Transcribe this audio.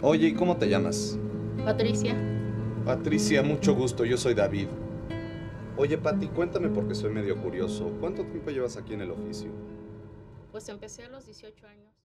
Oye, ¿y cómo te llamas? Patricia, Patricia, mucho gusto, yo soy David. Oye, Pati, cuéntame porque soy medio curioso. ¿Cuánto tiempo llevas aquí en el oficio? pues empecé a los 18 años.